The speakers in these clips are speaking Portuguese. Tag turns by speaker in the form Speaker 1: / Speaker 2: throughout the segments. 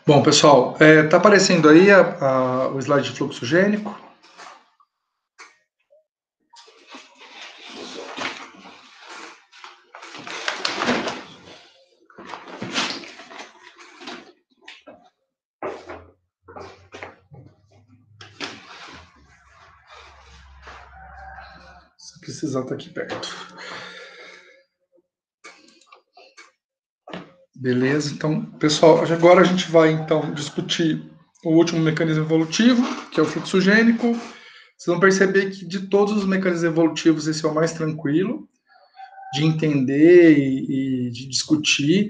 Speaker 1: Bom, pessoal, está aparecendo aí o slide de fluxo gênico. Se precisar, está aqui perto. Beleza, então, pessoal, agora a gente vai, então, discutir o último mecanismo evolutivo, que é o fluxo gênico. Vocês vão perceber que, de todos os mecanismos evolutivos, esse é o mais tranquilo de entender e de discutir.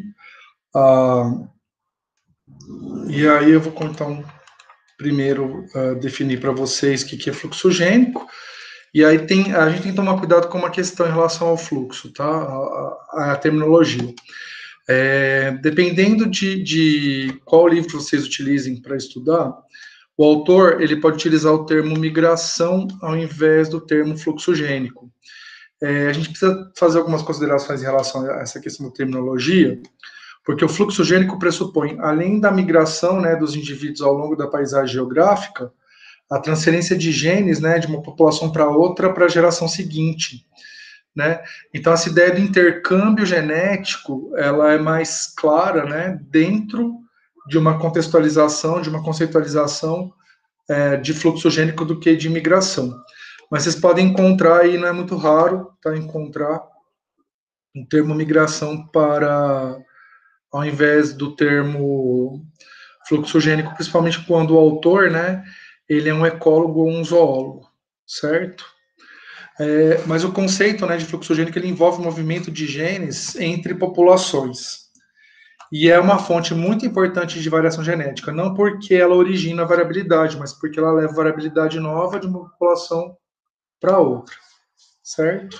Speaker 1: E aí eu vou contar primeiro definir para vocês o que é fluxo gênico. E aí a gente tem que tomar cuidado com uma questão em relação ao fluxo, tá? A terminologia. Dependendo de qual livro vocês utilizem para estudar, o autor ele pode utilizar o termo migração ao invés do termo fluxo gênico. A gente precisa fazer algumas considerações em relação a essa questão da terminologia, porque o fluxo gênico pressupõe, além da migração, né, dos indivíduos ao longo da paisagem geográfica, a transferência de genes, né, de uma população para outra para a geração seguinte, né? Então essa ideia do intercâmbio genético, ela é mais clara, né, dentro de uma contextualização, de uma conceitualização de fluxo gênico do que de migração. Mas vocês podem encontrar, e não é muito raro, tá, encontrar um termo migração ao invés do termo fluxo gênico, principalmente quando o autor, né, ele é um ecólogo ou um zoólogo, certo? Mas o conceito, né, de fluxo gênico ele envolve o movimento de genes entre populações. E é uma fonte muito importante de variação genética, não porque ela origina a variabilidade, mas porque ela leva variabilidade nova de uma população para outra, certo?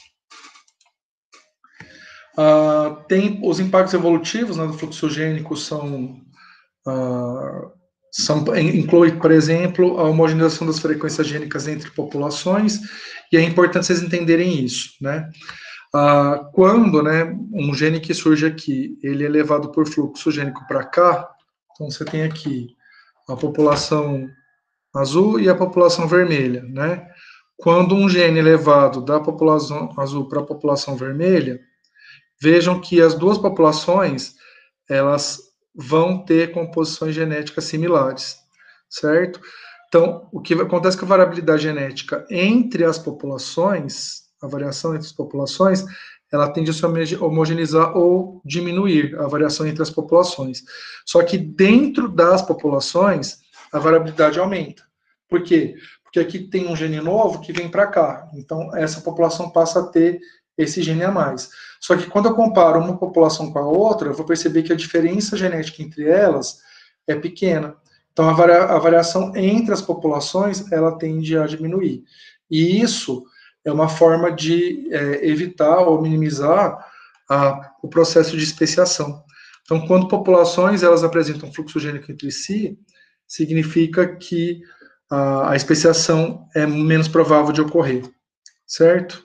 Speaker 1: Tem os impactos evolutivos, né, do fluxo gênico inclui, por exemplo, a homogeneização das frequências gênicas entre populações, e é importante vocês entenderem isso, né? Quando, né, um gene que surge aqui, ele é levado por fluxo gênico para cá, então você tem aqui a população azul e a população vermelha, né? Quando um gene é levado da população azul para a população vermelha, vejam que as duas populações, elas vão ter composições genéticas similares, certo? Então, o que acontece com a variabilidade genética entre as populações, a variação entre as populações, ela tende a se homogeneizar ou diminuir a variação entre as populações. Só que dentro das populações, a variabilidade aumenta. Por quê? Porque aqui tem um gene novo que vem para cá. Então, essa população passa a ter esse gene a mais. Só que quando eu comparo uma população com a outra, eu vou perceber que a diferença genética entre elas é pequena. Então, a variação entre as populações, ela tende a diminuir. E isso é uma forma de evitar ou minimizar o processo de especiação. Então, quando populações elas apresentam fluxo gênico entre si, significa que a especiação é menos provável de ocorrer, certo?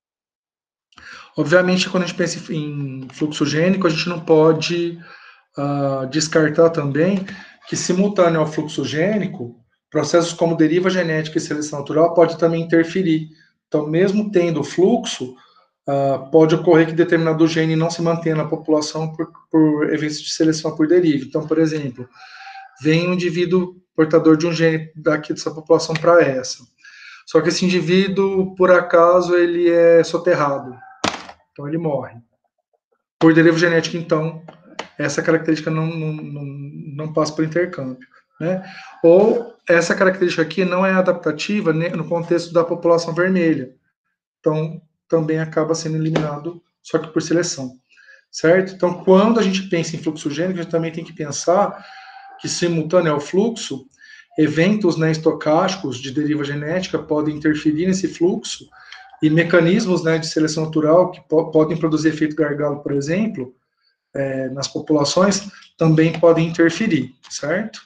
Speaker 1: Obviamente, quando a gente pensa em fluxo gênico, a gente não pode descartar também que, simultâneo ao fluxo gênico, processos como deriva genética e seleção natural pode também interferir. Então, mesmo tendo fluxo, pode ocorrer que determinado gene não se mantenha na população por eventos de seleção por deriva. Então, por exemplo, vem um indivíduo portador de um gene daqui dessa população para essa. Só que esse indivíduo, por acaso, ele é soterrado. Então, ele morre. Por deriva genética, então, essa característica não passa por intercâmbio, né? Ou essa característica aqui não é adaptativa no contexto da população vermelha. Então, também acaba sendo eliminado, só que por seleção, certo? Então, quando a gente pensa em fluxo gênico, a gente também tem que pensar que, simultâneo ao fluxo, eventos, né, estocásticos de deriva genética podem interferir nesse fluxo e mecanismos, né, de seleção natural que podem produzir efeito gargalo, por exemplo, nas populações, também podem interferir, certo?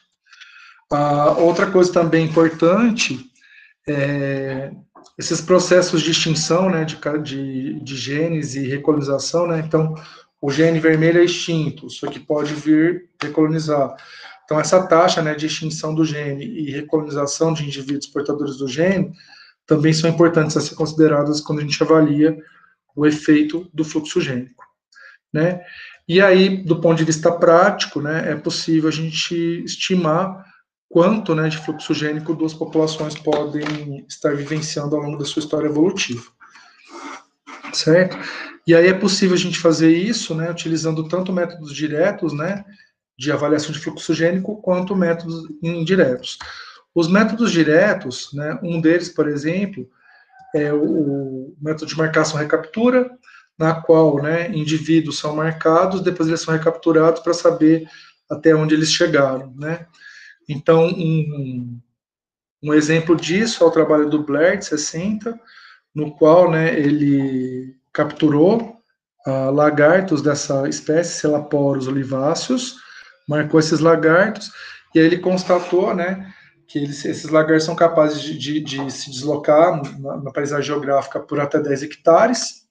Speaker 1: Outra coisa também importante é esses processos de extinção, né, de genes e recolonização, né? Então, o gene vermelho é extinto, só que pode vir recolonizar. Então, essa taxa, né, de extinção do gene e recolonização de indivíduos portadores do gene também são importantes a ser consideradas quando a gente avalia o efeito do fluxo gênico, né? E aí, do ponto de vista prático, né, é possível a gente estimar quanto, né, de fluxo gênico duas populações podem estar vivenciando ao longo da sua história evolutiva, certo? E aí é possível a gente fazer isso, né, utilizando tanto métodos diretos, né, de avaliação de fluxo gênico, quanto métodos indiretos. Os métodos diretos, né, um deles, por exemplo, é o método de marcação-recaptura, na qual, né, indivíduos são marcados, depois eles são recapturados para saber até onde eles chegaram, né? Então, um exemplo disso é o trabalho do Blair, de 60, no qual, né, ele capturou lagartos dessa espécie, Selaporos oliváceos, marcou esses lagartos, e aí ele constatou, né, que esses lagartos são capazes de se deslocar na paisagem geográfica por até 10 hectares,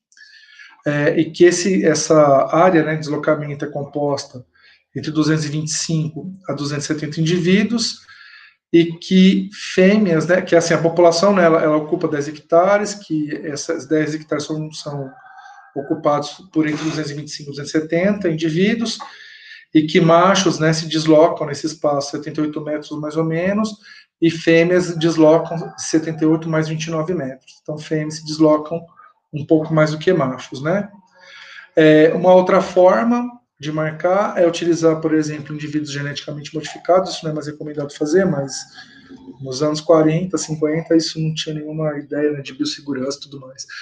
Speaker 1: e que essa área, né, de deslocamento é composta entre 225 a 270 indivíduos, e que fêmeas, né, que assim, a população, né, ela ocupa 10 hectares, que essas 10 hectares são ocupados por entre 225 e 270 indivíduos, e que machos, né, se deslocam nesse espaço 78 metros mais ou menos, e fêmeas deslocam 78 mais 29 metros. Então, fêmeas se deslocam um pouco mais do que machos, né? Uma outra forma de marcar é utilizar, por exemplo, indivíduos geneticamente modificados, isso não é mais recomendado fazer, mas nos anos 40, 50, isso não tinha nenhuma ideia, né, de biossegurança e tudo mais.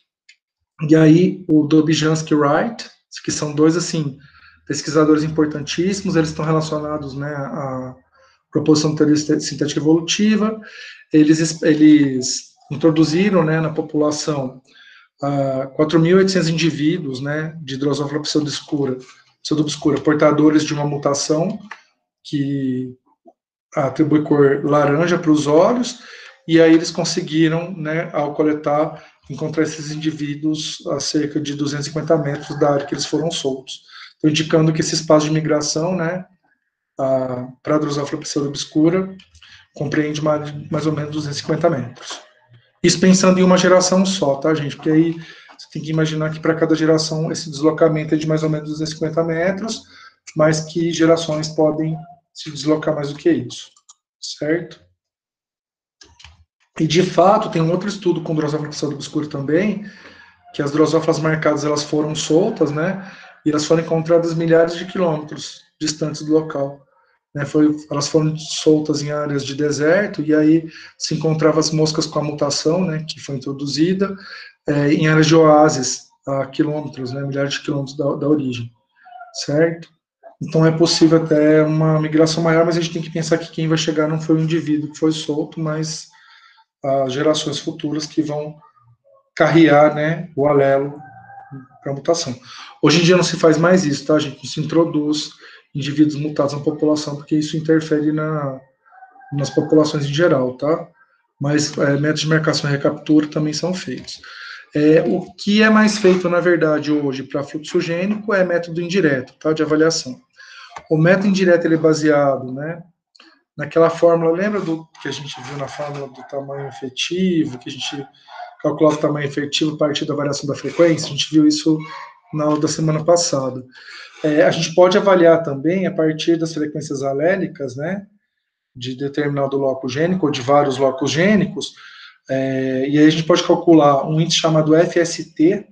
Speaker 1: E aí, o Dobzhansky e Wright, que são dois, assim, pesquisadores importantíssimos, eles estão relacionados, né, à proposição de teoria sintética evolutiva, eles introduziram, né, na população 4.800 indivíduos, né, de Drosophila pseudoobscura, portadores de uma mutação que atribui cor laranja para os olhos, e aí eles conseguiram, né, ao coletar, encontrar esses indivíduos a cerca de 250 metros da área que eles foram soltos, então, indicando que esse espaço de migração, né, para a Drosophila pseudoobscura compreende mais ou menos 250 metros. Isso pensando em uma geração só, tá, gente? Porque aí você tem que imaginar que para cada geração esse deslocamento é de mais ou menos 250 metros, mas que gerações podem se deslocar mais do que isso, certo? E de fato tem um outro estudo com Drosophila pseudoobscura também, que as drosófilas marcadas elas foram soltas, né? E elas foram encontradas milhares de quilômetros distantes do local. Né, elas foram soltas em áreas de deserto, e aí se encontrava as moscas com a mutação, né, que foi introduzida, em áreas de oásis, a quilômetros, né, milhares de quilômetros da origem, certo? Então é possível até uma migração maior, mas a gente tem que pensar que quem vai chegar não foi o indivíduo que foi solto, mas as gerações futuras que vão carrear, né, o alelo para a mutação. Hoje em dia não se faz mais isso, tá, gente? Não se introduz indivíduos mutados na população, porque isso interfere nas populações em geral, tá? Mas métodos de marcação e recaptura também são feitos. O que é mais feito, na verdade, hoje para fluxo gênico é método indireto, tá? De avaliação. O método indireto ele é baseado, né, naquela fórmula, lembra do que a gente viu na fórmula do tamanho efetivo, que a gente calculava o tamanho efetivo a partir da variação da frequência? A gente viu isso na aula da semana passada. A gente pode avaliar também a partir das frequências alélicas, né, de determinado loco gênico ou de vários locos gênicos, e aí a gente pode calcular um índice chamado FST,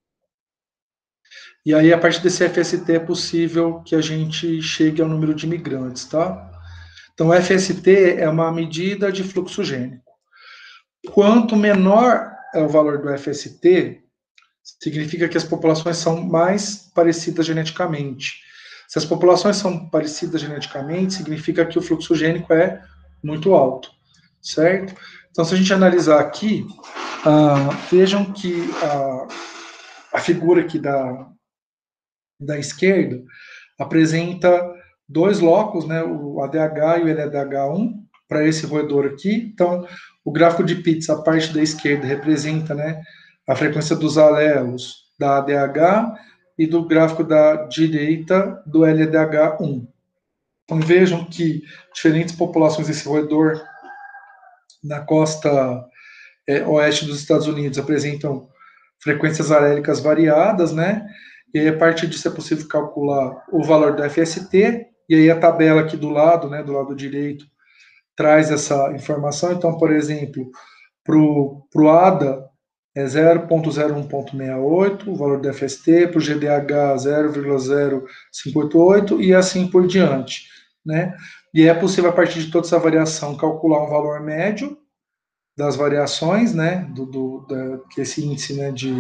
Speaker 1: e aí a partir desse FST é possível que a gente chegue ao número de imigrantes, tá? Então, o FST é uma medida de fluxo gênico. Quanto menor é o valor do FST, significa que as populações são mais parecidas geneticamente. Se as populações são parecidas geneticamente, significa que o fluxo gênico é muito alto, certo? Então, se a gente analisar aqui, vejam que a figura aqui da esquerda apresenta dois locos, né, o ADH e o LDH1, para esse roedor aqui. Então, o gráfico de Pitts, a parte da esquerda, representa, né, a frequência dos alelos da ADH, e do gráfico da direita do LDH1. Então vejam que diferentes populações desse roedor na costa oeste dos Estados Unidos apresentam frequências alélicas variadas, né? E aí, a partir disso é possível calcular o valor do FST, e aí a tabela aqui do lado, né, do lado direito, traz essa informação. Então, por exemplo, para o ADA é 0,01,68, o valor do FST, para o GDH 0,0588 e assim por diante, né? E é possível, a partir de toda essa variação, calcular um valor médio das variações, né, que esse índice, né, de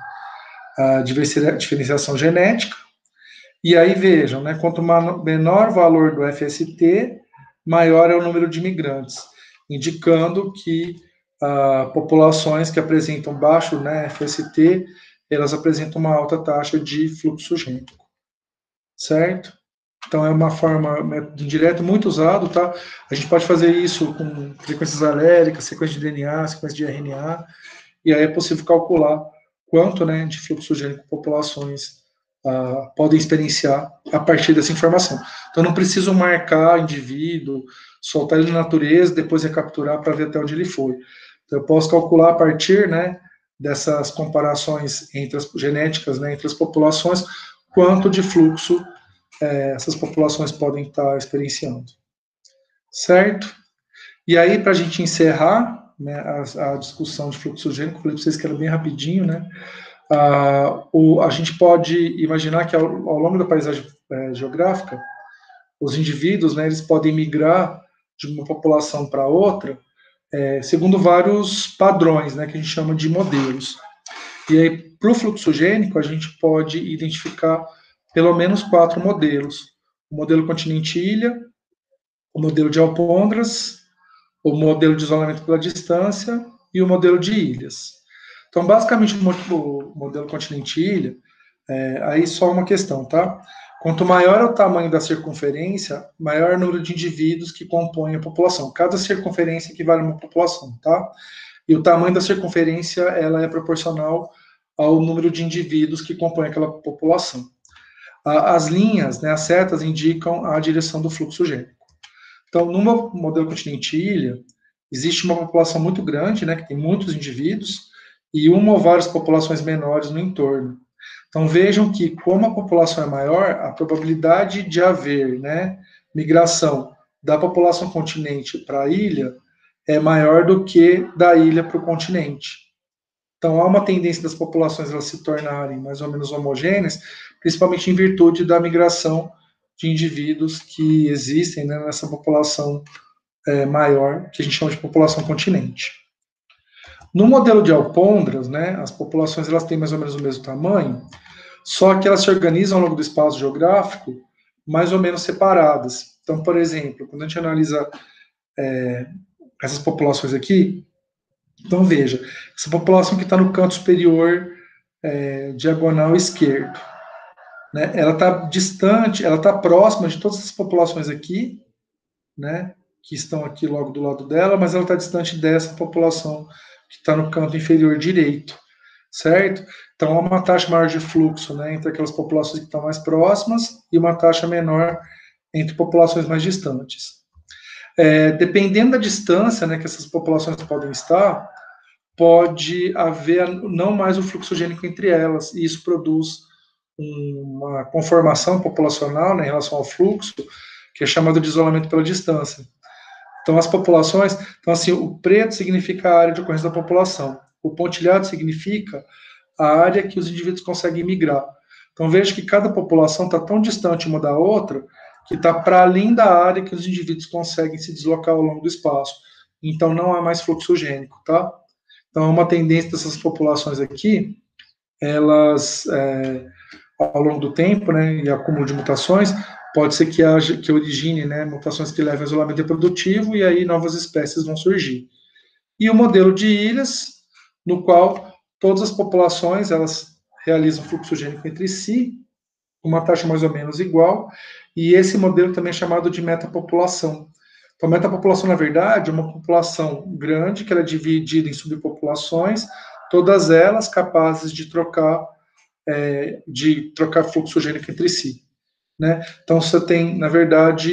Speaker 1: diferenciação genética. E aí vejam, né, quanto menor o valor do FST, maior é o número de imigrantes, indicando que populações que apresentam baixo, né, FST, elas apresentam uma alta taxa de fluxo gênico, certo? Então é uma forma indireta muito usado, tá? A gente pode fazer isso com frequências aléricas, sequência de DNA, sequência de RNA, e aí é possível calcular quanto, né, de fluxo gênico populações podem experienciar a partir dessa informação. Então não preciso marcar indivíduo, soltar ele na natureza, depois recapturar para ver até onde ele foi. Então eu posso calcular a partir, né, dessas comparações entre as genéticas, né, entre as populações, quanto de fluxo essas populações podem estar experienciando. Certo? E aí, para a gente encerrar, né, a discussão de fluxo gênico, falei para vocês que era bem rapidinho, né? A gente pode imaginar que ao longo da paisagem geográfica, os indivíduos, né, eles podem migrar de uma população para outra, segundo vários padrões, né, que a gente chama de modelos. E aí, para o fluxo gênico, a gente pode identificar pelo menos 4 modelos: o modelo continente-ilha, o modelo de alpôndras, o modelo de isolamento pela distância e o modelo de ilhas. Então, basicamente, o modelo continente-ilha, aí só uma questão, tá? Quanto maior é o tamanho da circunferência, maior é o número de indivíduos que compõem a população. Cada circunferência equivale a uma população, tá? E o tamanho da circunferência, ela é proporcional ao número de indivíduos que compõem aquela população. As linhas, né, as setas, indicam a direção do fluxo gênico. Então, no modelo continente-ilha, existe uma população muito grande, né, que tem muitos indivíduos, e uma ou várias populações menores no entorno. Então, vejam que, como a população é maior, a probabilidade de haver, né, migração da população continente para a ilha é maior do que da ilha para o continente. Então, há uma tendência das populações elas se tornarem mais ou menos homogêneas, principalmente em virtude da migração de indivíduos que existem, né, nessa população maior, que a gente chama de população continente. No modelo de alpôndras, né, as populações elas têm mais ou menos o mesmo tamanho, só que elas se organizam ao longo do espaço geográfico mais ou menos separadas. Então, por exemplo, quando a gente analisa essas populações aqui, então veja, essa população que está no canto superior diagonal esquerdo, né, ela está distante, ela está próxima de todas as populações aqui, né, que estão aqui logo do lado dela, mas ela está distante dessa população que está no canto inferior direito, certo? Então, há uma taxa maior de fluxo, né, entre aquelas populações que estão mais próximas e uma taxa menor entre populações mais distantes. Dependendo da distância, né, que essas populações podem estar, pode haver não mais o fluxo gênico entre elas, e isso produz uma conformação populacional, né, em relação ao fluxo, que é chamado de isolamento pela distância. Então, as populações, então assim, o preto significa a área de ocorrência da população, o pontilhado significa a área que os indivíduos conseguem migrar. Então, veja que cada população está tão distante uma da outra que está para além da área que os indivíduos conseguem se deslocar ao longo do espaço. Então, não há mais fluxo gênico, tá? Então, é uma tendência dessas populações aqui, elas, ao longo do tempo, né, e acúmulo de mutações, pode ser que origine, né, mutações que levem ao isolamento reprodutivo e aí novas espécies vão surgir. E o modelo de ilhas, no qual todas as populações elas realizam fluxo gênico entre si, uma taxa mais ou menos igual, e esse modelo também é chamado de metapopulação. Então, metapopulação, na verdade, é uma população grande que ela é dividida em subpopulações, todas elas capazes de trocar fluxo gênico entre si, né? Então, você tem, na verdade,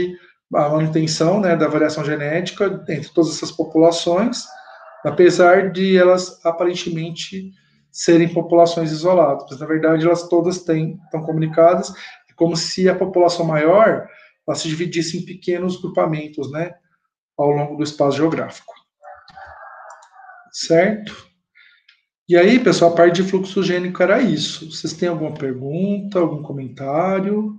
Speaker 1: a manutenção, né, da variação genética entre todas essas populações, apesar de elas aparentemente serem populações isoladas, mas na verdade elas todas estão comunicadas, é como se a população maior ela se dividisse em pequenos grupamentos, né, ao longo do espaço geográfico, certo? E aí, pessoal, a parte de fluxo gênico era isso. Vocês têm alguma pergunta, algum comentário?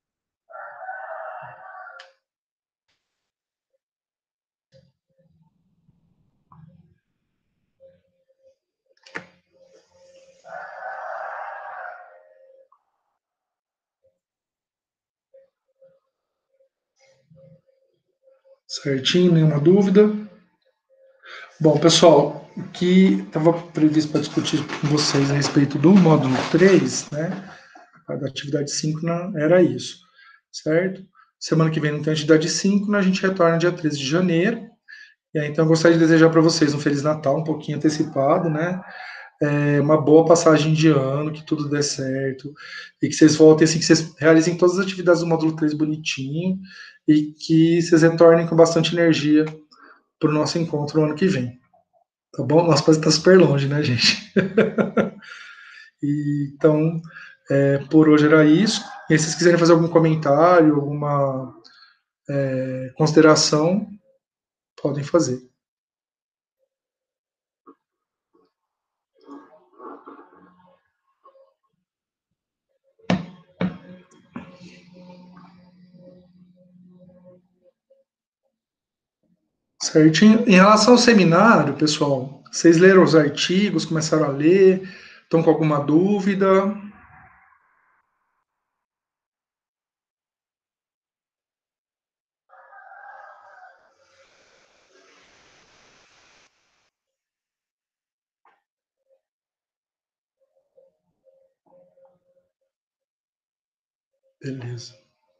Speaker 1: Certinho, nenhuma dúvida? Bom, pessoal, o que estava previsto para discutir com vocês a respeito do módulo 3, né, da atividade síncrona, era isso, certo? Semana que vem não tem atividade síncrona, a gente retorna dia 13 de janeiro. E aí, então, eu gostaria de desejar para vocês um Feliz Natal, um pouquinho antecipado, né? Uma boa passagem de ano, que tudo dê certo, e que vocês voltem, assim, que vocês realizem todas as atividades do módulo 3 bonitinho, e que vocês retornem com bastante energia para o nosso encontro no ano que vem. Tá bom? Nossa, quase está super longe, né, gente? Então, por hoje era isso. E se vocês quiserem fazer algum comentário, alguma consideração, podem fazer. Certinho. Em relação ao seminário, pessoal, vocês leram os artigos, começaram a ler, estão com alguma dúvida? Beleza.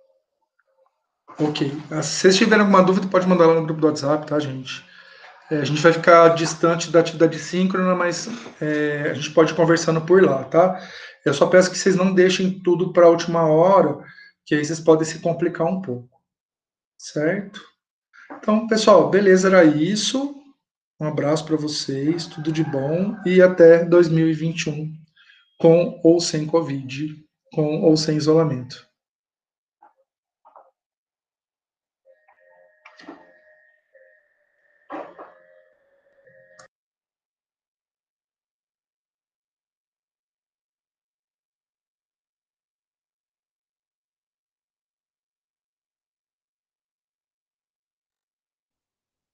Speaker 1: Ok. Se vocês tiverem alguma dúvida, pode mandar lá no grupo do WhatsApp, tá, gente? A gente vai ficar distante da atividade síncrona, mas a gente pode ir conversando por lá, tá? Eu só peço que vocês não deixem tudo para a última hora, que aí vocês podem se complicar um pouco, certo? Então, pessoal, beleza, era isso. Um abraço para vocês, tudo de bom e até 2021, com ou sem Covid, com ou sem isolamento.